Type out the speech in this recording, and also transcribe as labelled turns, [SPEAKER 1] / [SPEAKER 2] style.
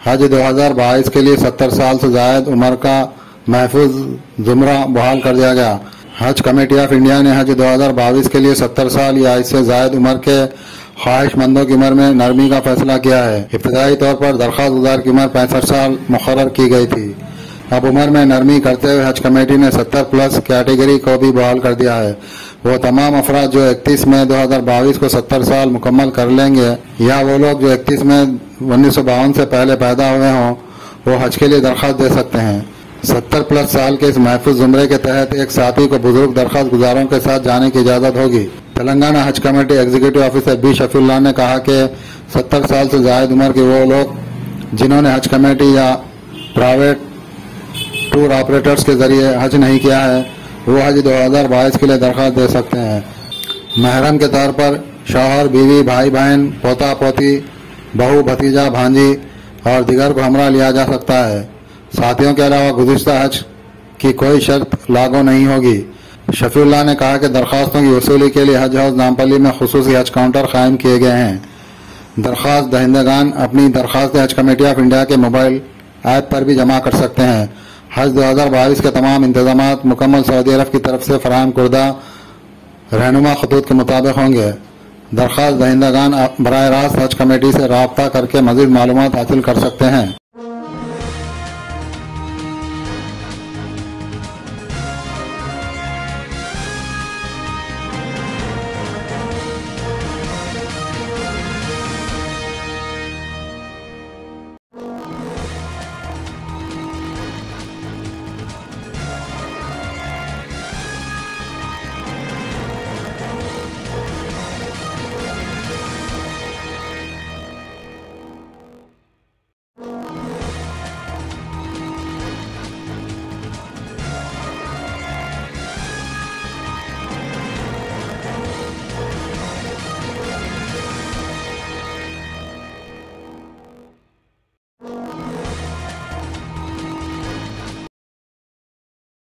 [SPEAKER 1] हज 2022 के लिए 70 साल से जायद उम्र का महफूज जुमरा बहाल कर दिया गया। हज कमेटी ऑफ इंडिया ने हज 2022 के लिए 70 साल या इससे जायद उम्र के ख्वाहिशमंदों की उम्र में नरमी का फैसला किया है। इब्तदाई तौर पर दरख्वास्त गुजार की उम्र 65 साल मुकर्रर की गई थी। अब उम्र में नरमी करते हुए हज कमेटी ने 70 प्लस कैटेगरी को भी बहाल कर दिया है। वो तमाम अफराद जो 31 मई 2022 को 70 साल मुकम्मल कर लेंगे या वो लोग जो 31 मई 1952 से पहले पैदा हुए हों वो हज के लिए दरख्वास्त दे सकते हैं। 70 प्लस साल के इस महफूज जुमरे के तहत एक साथी को बुजुर्ग दरख्वास्त गुजारों के साथ जाने की इजाज़त होगी। तेलंगाना हज committee executive officer B Shafiullah ने कहा कि 70 साल से जायद उम्र के वो लोग जिन्होंने हज कमेटी या प्राइवेट टूर ऑपरेटर्स के जरिए हज नहीं किया है वो हज 2022 के लिए दरख्वास्त दे सकते हैं। महरम के तौर पर शौहर, बीवी, भाई बहन, पोता पोती, बहू, भतीजा, भांजी और दिगर को हमरा लिया जा सकता है। साथियों के अलावा गुज़िश्ता हज की कोई शर्त लागू नहीं होगी। शफीउल्लाह ने कहा कि दरख्वास्तों की वसूली के लिए हज हाउस नामपल्ली में खुसूसी हज काउंटर कायम किए गए हैं। दरख्वास्त दहिंदगान अपनी दरख्वास्त हज कमेटी ऑफ इंडिया के मोबाइल ऐप पर भी जमा कर सकते हैं। हज 2022 के तमाम इंतजामात मुकम्मल सऊदी अरब की तरफ से फराहम करदा रहनुमा खतूत के मुताबिक होंगे। दरख्वास्त दहिंदगान बराह रास्त हज कमेटी से राब्ता करके मज़ीद मालूमात हासिल कर सकते हैं।